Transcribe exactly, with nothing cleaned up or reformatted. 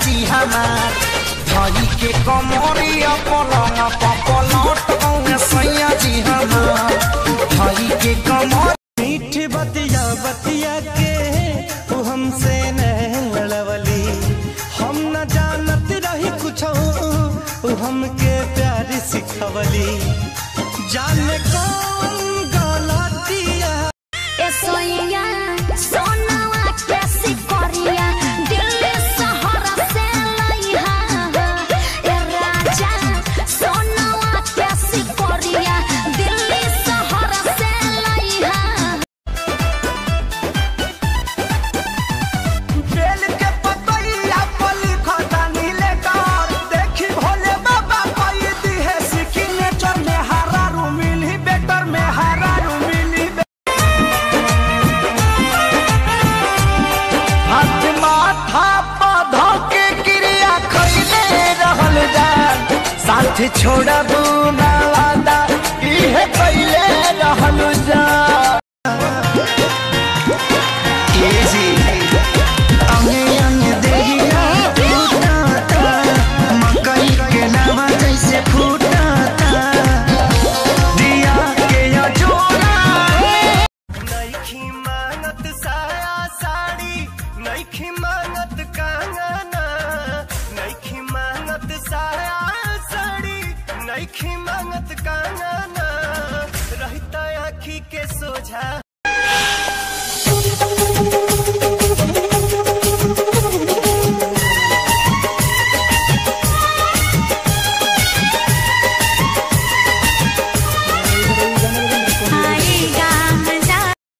जी हमार धई के कमरिया पलंग पलट सैया जी हमार धई के कमर मीठ बतिया बतिया के तू हमसे नहीं लड़वली हम न जानत रही कुछ हमके प्यार सिखवली जाने कौन गलतिया ए सोइया सोनावा कैसी करिया दिल्ली शहर से लइहा ए राजा सोनावा कैसी करिया दिल्ली शहर से लइहा बेल के पतैया पली खटानी लेकर देखी भोले बाबा कई दी है सिकिने चर में हरा रू मिली बेटर में हरा रू मिली हाथ माथा पौधों के क्रिया खैले रहल जान साथ छोड़ा